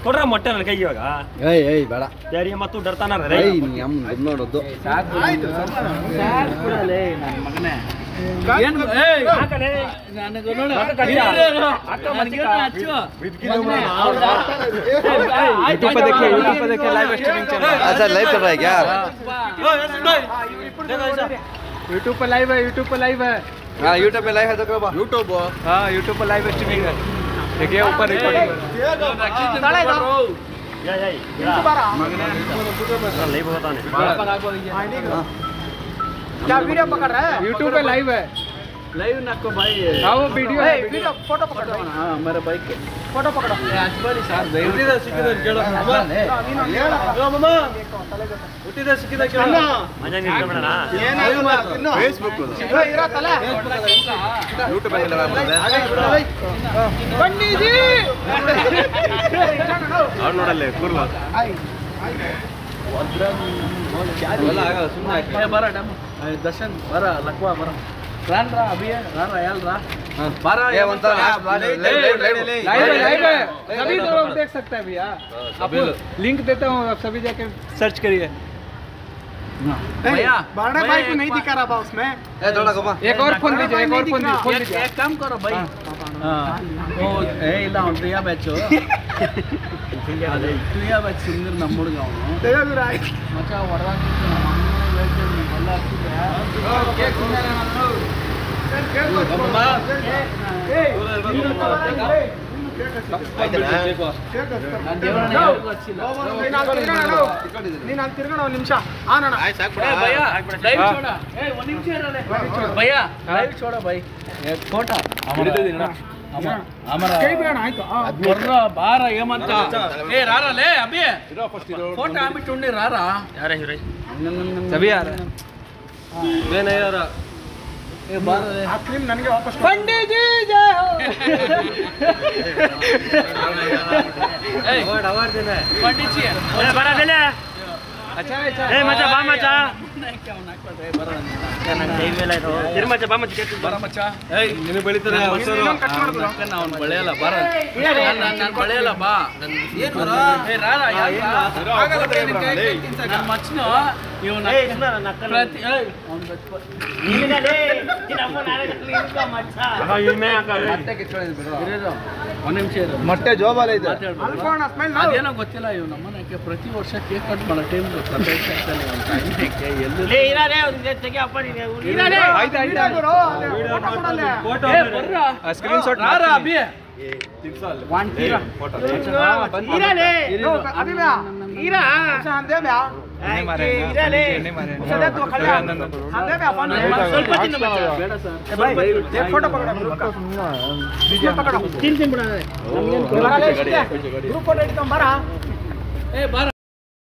ಕೊಡ್ರ ಮೊಟ್ಟೆ ನನ್ನ ಕೈಗೆ ಇವಾಗ ಏಯ್ ಬೇಡ ಯಾರಿಗೆ ಮತ್ತು ಡರ್ತಾನ ರೇ ನೋಡೋದು ಮಗನೇ अच्छा लाइव चल रहा है क्या यूट्यूब पे लाइव है हाँ यूट्यूब पे लाइव है तो कब यूट्यूब हाँ यूट्यूब पे लाइव स्ट्रीमिंग है देखिए ऊपर रिकॉर्डिंग लाइव होता है क्या वीडियो पकड़ रहा है यूट्यूब पे लाइव है लाइव नको भाई हाँ वो वीडियो है वीडियो फोटो पकड़ो हाँ मेरे बाइक के फोटो पकड़ो अजबाली सर ಹುಟ್ಟಿದ ಸಿಕ್ಕಿದ ಕೇಳೋ ಮಾಮ ಹುಟ್ಟಿದ ಸಿಕ್ಕಿದ ಕೇಳೋ ಮಜಾ ನಿಂತ್ಕೊಳ್ಳೋಣ ಏನಾಯ್ತು ಫೇಸ್ಬುಕ್ ಇರೋ ತಲೆ ಯೂಟ್ಯೂಬ್ ಅಲ್ಲಿ ಲೈವ್ ಬನ್ನಿಜಿ ಅವ್ರು ನೋಡಲ್ಲ ಕೂರ್ಲ सुनना बरा दर्शन बरा लकवा बरा रान रा अभी है रान याल रा बारा ये बनता लाइव है सभी लोग देख सकते हैं भैया आपको लिंक देता हूँ आप सभी जाके सर्च करिए भैया बड़ा भाई को नहीं दिखा रहा था उसमें थोड़ा घुमा एक और फोन दीजिए एक और फोन दीजिए एक काम करो भाई हां ओ ए ಇಲ್ಲ ಒಂದು ಯಾ ಬ್ಯಾಚ್ ತುಯಾ ಬ್ಯಾಚ್ ಸುಂದರ ನಮ್ಮುಡುಗ ಅವನು ದೇವರ ರಾಯ್ ಮಚ್ಚ ಹೊರದಾಕಿ ಎಲ್ಲ ಆಗ್ತಿದೆ ಕೇಕ್ ಸುಂದರ ನಾನು ನೀನು ಅಲ್ಲಿ ತಿರ್ಗೋಣ ಒಂದು ನಿಮಿಷ ಆನಣ್ಣ भैया लाइव छोड़ा ए ಒಂದು ನಿಮಿಷ ಇರಲೇ भैया लाइव छोड़ा भाई एक फोटो ಅಮರ ಕೈ ಬೇಡ ಆಯ್ತು ಬರ್ರ ಬಾರ ಏಮಂತ ಏ ರಾರಲೇ ಅಭಿ ಫೋಟೋ ಆಬಿಟ್ಟು ಉಂಡಿ ರಾರ ಯಾರ ಹೀರೋ ಸಭಿ ಯಾರ ಏನ ಯಾರ ಏ ಬಾರ ಆ ಕ್ರೀಮ್ ನನಗೆ ವಾಪಸ್ पंडित जी जय हो ए अवार्ड देना है पंडित जी ए बड़ा देले अच्छा अच्छा ए मचा बा मचा नहीं क्या होना है बरा ನನ್ನ ಕೈ ಮೇಲೆ ಆಯ್ತು ತಿರುಮಚ ಬಾ ಮಚ್ಚ ಬರ ಮಚ್ಚ ಏಯ್ ನಿನ್ನ ಬೆಳಿತಾರೆ ಅವ್ನು ಬೆಳೆಯಲ್ಲ ಬರ ನಾನು ಬೆಳೆಯಲ್ಲ ಬಾ ಏನು ಬರ ಏ ರಾರ ಆಗಲ್ಲ ನನ್ನ ಮಚ್ಚನು ಇವನು ಏ ಸುಮ್ಮನೆ ನಕ್ಕಲ್ಲ ಪ್ರತಿ ಏಯ್ ಅವ್ನು ಬಚ್ಚ ನೀನಲೇ ನಮ್ಮ ನಾಳೆ ನಿಂತ ಮಚ್ಚ ಅವ ಇಮೆ ಹಾಕಲ್ಲ ಮತ್ತೆ ಕಿತ್ಕೊಳ್ಳಿ ಬಿಡು ಇರು ಒಂದು ನಿಮಿಷ ಇರು ಮೊಟ್ಟೆ ಜೋಬಾಲ ಇದೆ ಅಲ್ಕೋಣ ಸ್ಮೈಲ್ ಅದೇನೋ ಗೊತ್ತಿಲ್ಲ ಇವ್ ನಮ್ಮನೆಗೆ ಪ್ರತಿ ವರ್ಷ ಕೇಕ್ ಕಟ್ ಮಾಡೋ ಟೈಮ್ ಲೇ ಇರಾರೆ ಒಂದು ತೆಗೆ ಅಪ್ಪ ನೀನು ಇರಾರೆ ಆಯ್ತು ಆಯ್ತು ಫೋಟೋ ಕೊಡಲ್ಲ ಫೋಟೋ ಬರ್ರ ಸ್ಕ್ರೀನ್ ಶಾಟ್ ರಾರ ಅಭಿ ಒನ್ ತೀರಾ ಫೋಟೋ ಇರಾರೆ अभी मैं ಇರಾ ध्यान दे मैं ಇರಾರೆ सदा तो खड़े ध्यान दे मैं अपन ಸ್ವಲ್ಪ ತಿನ್ನು ಮಚ್ಚ ಬೇಡ ಸರ್ भाई एक फोटो पकड़ो पकड़ो ತಿನ್ ಬಿಡ ग्रुप फोटो हिडकम बरा ए ಬಾರ